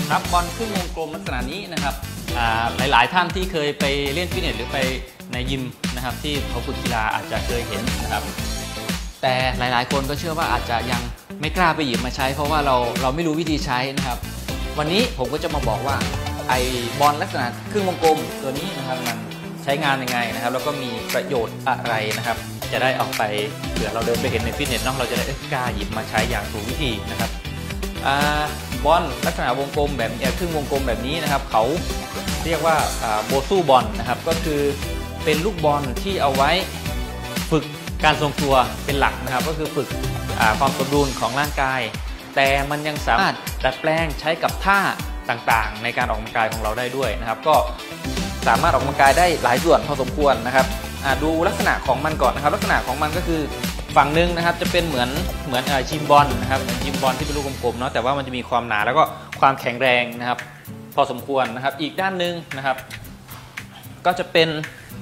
ครับบอลครึ่งวงกลมลักษณะนี้นะครับหลายๆท่านที่เคยไปเล่นฟิตเนสหรือไปในยิมนะครับที่เขาฝึกกีฬาอาจจะเคยเห็นนะครับแต่หลายๆคนก็เชื่อว่าอาจจะยังไม่กล้าไปหยิบมาใช้เพราะว่าเราไม่รู้วิธีใช้นะครับวันนี้ผมก็จะมาบอกว่าไอบอลลักษณะครึ่งวงกลมตัวนี้นะครับมันใช้งานยังไงนะครับแล้วก็มีประโยชน์อะไรนะครับจะได้เอาไปเผื่อเราเดินไปเห็นในฟิตเนสเนาะเราจะได้กล้าหยิบมาใช้อย่างถูกวิธีนะครับบอลลักษณะวงกลมแบบครึ่งวงกลมแบบนี้นะครับเขาเรียกว่าโบซูบอลนะครับก็คือเป็นลูกบอลที่เอาไว้ฝึกการทรงตัวเป็นหลักนะครับก็คือฝึกความสมดุลของร่างกายแต่มันยังสามารถดัดแปลงใช้กับท่าต่างๆในการออกกำลังกายของเราได้ด้วยนะครับก็สามารถออกกำลังกายได้หลายส่วนพอสมควรนะครับดูลักษณะของมันก่อนนะครับลักษณะของมันก็คือฝั่งหนึ่งนะครับจะเป็นเหมือนจิมบอลนะครับจิมบอลที่เป็นลูกกลมๆเนาะแต่ว่ามันจะมีความหนาแล้วก็ความแข็งแรงนะครับพอสมควรนะครับอีกด้านหนึ่งนะครับก็จะเป็น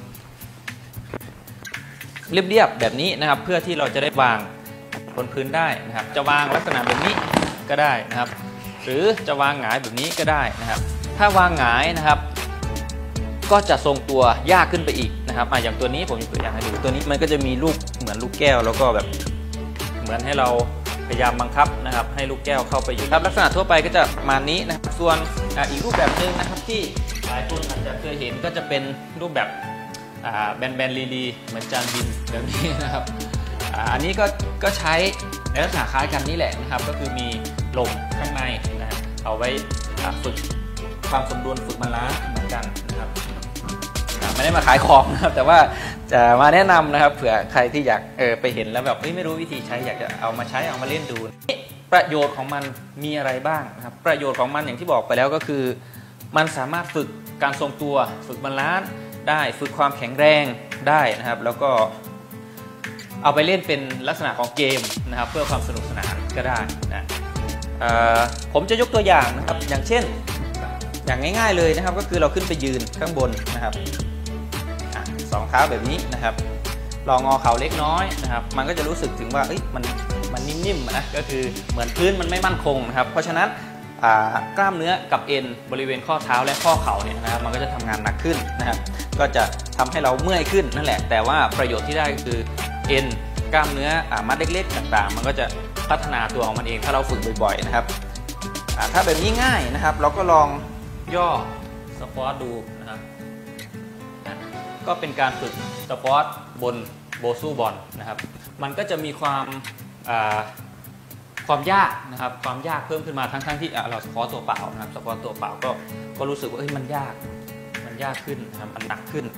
เรียบๆแบบนี้นะครับเพื่อที่เราจะได้วางบนพื้นได้นะครับจะวางลักษณะแบบนี้ก็ได้นะครับหรือจะวางหงายแบบนี้ก็ได้นะครับถ้าวางหงายนะครับก็จะทรงตัวยากขึ้นไปอีกนะครับอย่างตัวนี้ผมยกตัวอย่างให้ดูตัวนี้มันก็จะมีลูกเหมือนลูกแก้วแล้วก็แบบเหมือนให้เราพยายามบังคับนะครับให้ลูกแก้วเข้าไปอยู่ครับลักษณะทั่วไปก็จะประมาณนี้นะครับส่วนอีกรูปแบบหนึ่งนะครับที่หลายคนอาจจะเคยเห็นก็จะเป็นรูปแบบแบนลีเหมือนจานบินแบบนี้นะครับอันนี้ก็ใช้ในลักษณะคล้ายกันนี่แหละนะครับก็คือมีลมข้างในนะเอาไว้ฝึกความสมดุลฝึกบาลานซ์เหมือนกันนะครับไม่ได้มาขายของนะครับแต่ว่าจะมาแนะนำนะครับเผื่อใครที่อยากไปเห็นแล้วแบบไม่รู้วิธีใช้อยากจะเอามาใช้เอามาเล่นดูประโยชน์ของมันมีอะไรบ้างนะครับประโยชน์ของมันอย่างที่บอกไปแล้วก็คือมันสามารถฝึกการทรงตัวฝึกบาลานซ์ได้ฝึกความแข็งแรงได้นะครับแล้วก็เอาไปเล่นเป็นลักษณะของเกมนะครับเพื่อความสนุกสนานก็ได้นะผมจะยกตัวอย่างนะครับอย่างเช่นอย่างง่ายๆเลยนะครับก็คือเราขึ้นไปยืนข้างบนนะครับสองเท้าแบบนี้นะครับลองงอเข่าเล็กน้อยนะครับมันก็จะรู้สึกถึงว่ามันนิ่มๆนะก็คือเหมือนพื้นมันไม่มั่นคงนะครับเพราะฉะนั้นกล้ามเนื้อกับเอ็นบริเวณข้อเท้าและข้อเข่าเนี่ยนะครับมันก็จะทำงานหนักขึ้นนะครับก็จะทำให้เราเมื่อยขึ้นนั่นแหละแต่ว่าประโยชน์ที่ได้คือเอ็นกล้ามเนื้อมัดเล็กๆต่างๆมันก็จะพัฒนาตัวของมันเองถ้าเราฝึกบ่อยๆนะครับถ้าแบบนี้ง่ายนะครับเราก็ลองย่อสควอตดูนะครับก็เป็นการฝึกสควอตบนโบซูบอลนะครับมันก็จะมีความยากนะครับความยากเพิ่มขึ้นมาทั้งที่เราสควอตตัวเปล่านะครับสควอตตัวเปล่าก็รู้สึกว่ามันยากขึ้นนะครับมันหนักขึ้น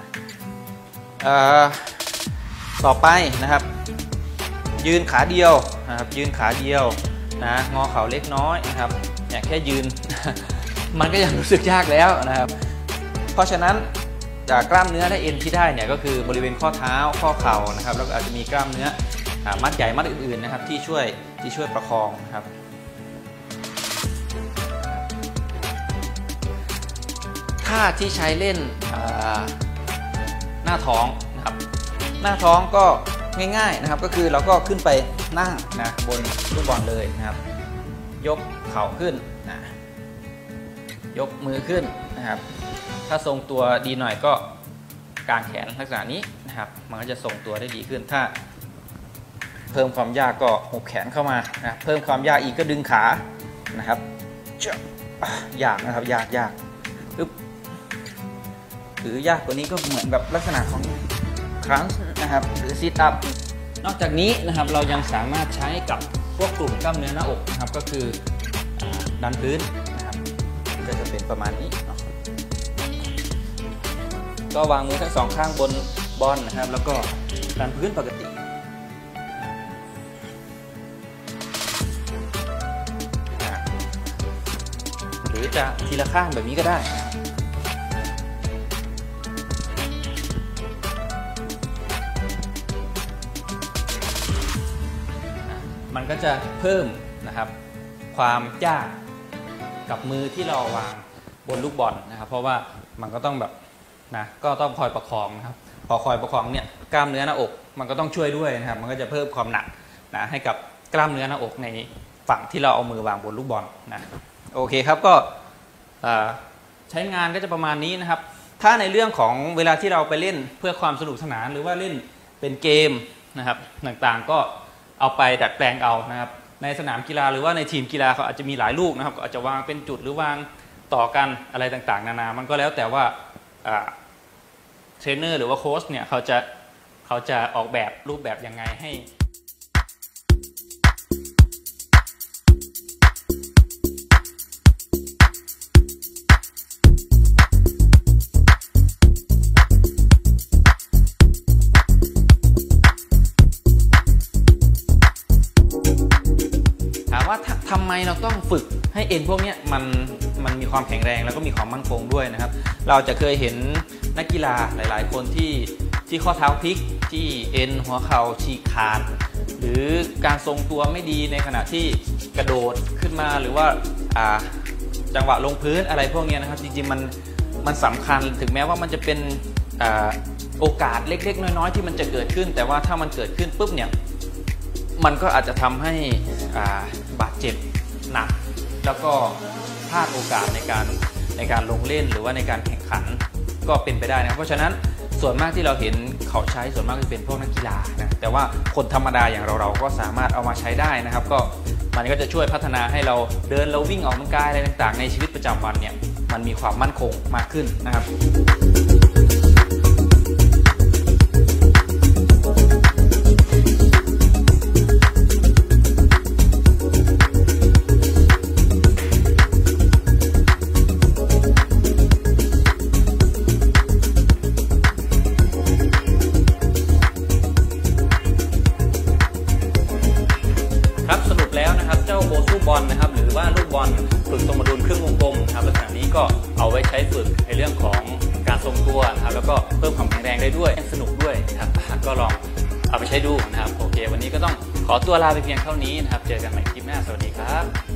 ต่อไปนะครับยืนขาเดียวนะครับยืนขาเดียวนะงอเข่าเล็กน้อยนะครับเนี่ยแค่ยืน มันก็ยังรู้สึกยากแล้วนะครับเพราะฉะนั้นจากกล้ามเนื้อและเอ็นที่ได้เนี่ยก็คือบริเวณข้อเท้าข้อเข่านะครับแล้วก็อาจจะมีกล้ามเนื้อมัดใหญ่มัดอื่นๆนะครับที่ช่วยประคองนะครับท่าที่ใช้เล่นหน้าท้องนะครับหน้าท้องก็ง่ายๆนะครับก็คือเราก็ขึ้นไปนั่งนะบนลูกบอลเลยนะครับยกเข่าขึ้นนะยกมือขึ้นนะครับถ้าทรงตัวดีหน่อยก็กางแขนลักษณะนี้นะครับมันก็จะทรงตัวได้ดีขึ้นถ้าเพิ่มความยากก็หุบแขนเข้ามานะเพิ่มความยากอีกก็ดึงขานะครับยากนะครับยากปึ๊บหรือยากกว่านี้ก็เหมือนแบบลักษณะของครั้งนะครับหรือซิทอัพนอกจากนี้นะครับเรายังสามารถใช้กับพวกกลุ่มกล้ามเนื้อหน้าอกนะครับก็คือดันพื้นนะครับก็จะเป็นประมาณนี้ก็วางมือทั้งสองข้างบนบอลนะครับแล้วก็ดันพื้นปกติหรือจะทีละข้างแบบนี้ก็ได้มันก็จะเพิ่มนะครับความยากกับมือที่เราวางบนลูกบอลนะครับเพราะว่ามันก็ต้องแบบก็ต้องคอยประคองนะครับพอคอยประคองเนี่ยกล้ามเนื้อหน้าอกมันก็ต้องช่วยด้วยนะครับมันก็จะเพิ่มความหนักให้กับกล้ามเนื้อหน้าอกในฝั่งที่เราเอามือวางบนลูกบอลนะโอเคครับก็ใช้งานก็จะประมาณนี้นะครับถ้าในเรื่องของเวลาที่เราไปเล่นเพื่อความสนุกสนานหรือว่าเล่นเป็นเกมนะครับต่างๆก็เอาไปดัดแปลงเอานะครับในสนามกีฬาหรือว่าในทีมกีฬาเขาอาจจะมีหลายลูกนะครับอาจจะวางเป็นจุดหรือวางต่อกันอะไรต่างๆนานามันก็แล้วแต่ว่าเทรนเนอร์หรือว่าโค้ชเนี่ยเขาจะออกแบบรูปแบบยังไงให้ว่าทำไมเราต้องฝึกให้เอ็นพวกนี้มันมีความแข็งแรงแล้วก็มีความมั่นคงด้วยนะครับเราจะเคยเห็นนักกีฬาหลายๆคนที่ข้อเท้าพลิกที่เอ็นหัวเข่าฉีกขาดหรือการทรงตัวไม่ดีในขณะที่กระโดดขึ้นมาหรือว่าจังหวะลงพื้นอะไรพวกนี้นะครับจริงๆมันสำคัญถึงแม้ว่ามันจะเป็นโอกาสเล็กๆน้อยๆที่มันจะเกิดขึ้นแต่ว่าถ้ามันเกิดขึ้นปุ๊บเนี่ยมันก็อาจจะทำให้บาดเจ็บหนักแล้วก็พลาดโอกาสในการลงเล่นหรือว่าในการแข่งขันก็เป็นไปได้นะเพราะฉะนั้นส่วนมากที่เราเห็นเขาใช้ส่วนมากจะเป็นพวกนักกีฬานะแต่ว่าคนธรรมดาอย่างเราก็สามารถเอามาใช้ได้นะครับก็มันก็จะช่วยพัฒนาให้เราเดินเราวิ่งออกกำลังกายอะไรต่างๆในชีวิตประจำวันเนี่ยมันมีความมั่นคงมากขึ้นนะครับสรุปแล้วนะครับเจ้าโบสู้บอลนะครับหรือว่าลูกบอลฝึกสมดุลครึ่งวงกลมนะครับลักษณะนี้ก็เอาไว้ใช้ฝึกในเรื่องของการทรงตัวนะครับแล้วก็เพิ่มความแข็งแรงได้ด้วยสนุกด้วยนะครับก็ลองเอาไปใช้ดูนะครับโอเควันนี้ก็ต้องขอตัวลาไปเพียงเท่านี้นะครับเจอกันใหม่คลิปหน้าสวัสดีครับ